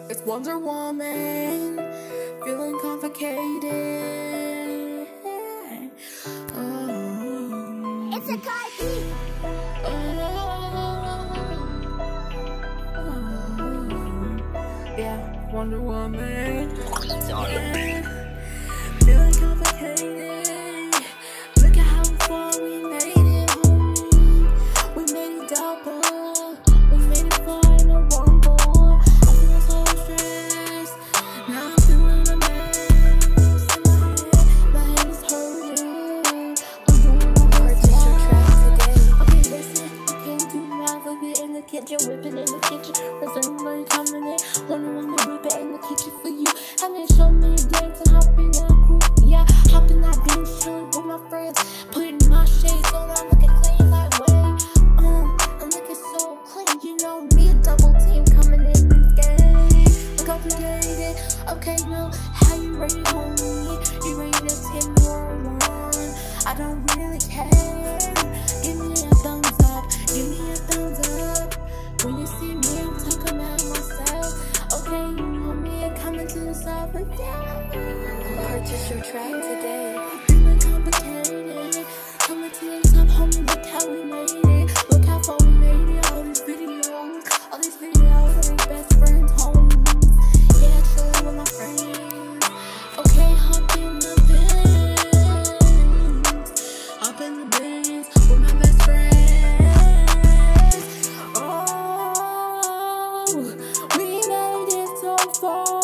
It's Wonder Woman, feeling complicated. It's a Kylie. Yeah, Wonder Woman. Feeling complicated. Look at how far we made it, homie. We made it double. We made it far in a rumble. I feel so stressed. Now I'm feeling a mess in my head is hurting. I'm doing my best to today. Okay, listen, I can't do my look it in the kitchen, whipping in the kitchen. There's anybody coming in? Wonder Woman, whip it in the kitchen for you. And then show me a dance and hop in that group. Yeah, hop in that beach, chillin' with my friends. Putting my shades on, I'm looking clean like way. I'm looking so clean, you know me, a double team coming in this game. Look complicated. Okay, now how you rate it, homie? You rate it 10 or 1. I don't really care. Give me a thumbs up. Give me a thumbs up. When you see me, I'm talking about myself. Okay, you know me, coming to the south again. Purchase your track today. Feeling complicated. Coming to the top, homie, look how we made it. Look how far we made it. All these videos of these best friends, homies. Yeah, chillin' with my friends. Okay, hop in the Benz. Hop in the Benz with my best friends. Oh, we made it so far.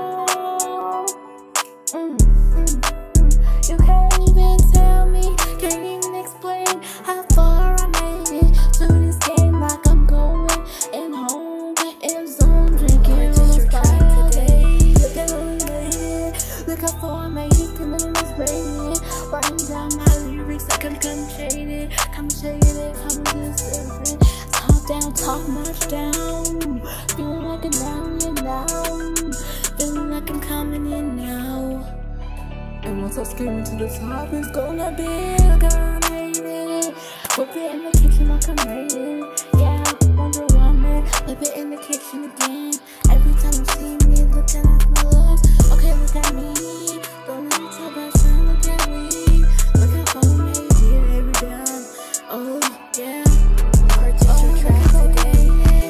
You can't even tell me, can't even explain how far I made it to this game. Like I'm going and home and zone drinking on the Friday. Look at how we made it, look how far I made it, feeling this raining. Writing down my lyrics like I'm shaded, come shaded, come different. Talk down, talk much down. Feeling like a million now, feeling like I'm coming in now. And once I scream to the top, it's gonna be like I made it. Whip it in the kitchen like I made it. Yeah, Wonder Woman, whip it in the kitchen again. Every time you see me looking at my looks, okay, look at me. Don't let me tell that friend, look at me. Look how far we made it every down. Oh, yeah. Purchase your track today.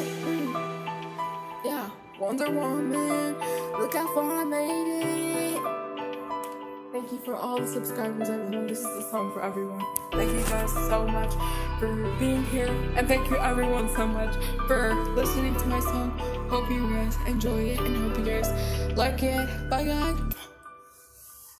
Yeah, Wonder Woman, look how far I made it. Thank you for all the subscribers, everyone. This is the song for everyone. Thank you guys so much for being here. And thank you everyone so much for listening to my song. Hope you guys enjoy it and hope you guys like it. Bye guys.